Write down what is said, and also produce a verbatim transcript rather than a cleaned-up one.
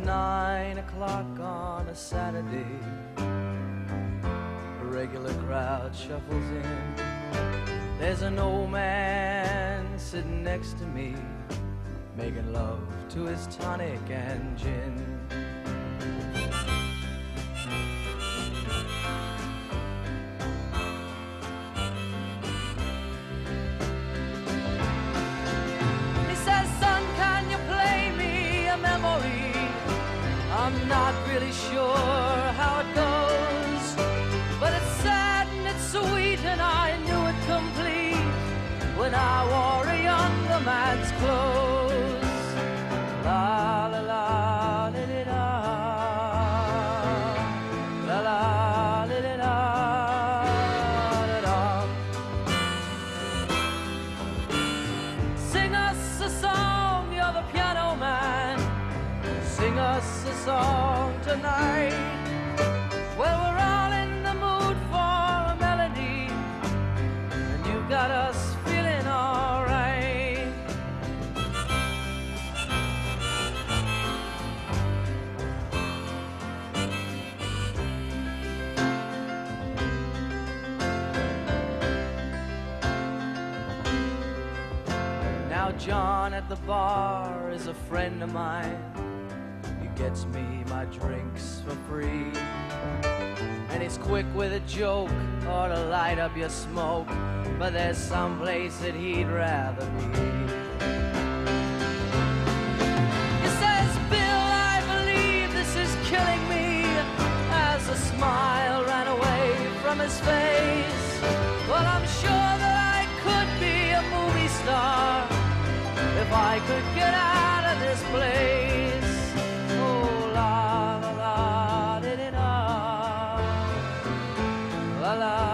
nine o'clock on a Saturday. A regular crowd shuffles in. There's an old man sitting next to me, making love to his tonic and gin. I'm not really sure how it goes, but it's sad and it's sweet, and I knew it complete when I wore a younger man's clothes. La la la li li la, la la li li la, la la. Sing us a song, you're the piano man. Sing us a song tonight. Well, we're all in the mood for a melody, and you got us feeling all right. Now John at the bar is a friend of mine. Gets me my drinks for free, and he's quick with a joke or to light up your smoke, but there's some place that he'd rather be. He says, Bill, I believe this is killing me, as a smile ran away from his face. Well, I'm sure that I could be a movie star if I could get out of this place. La la la, la la.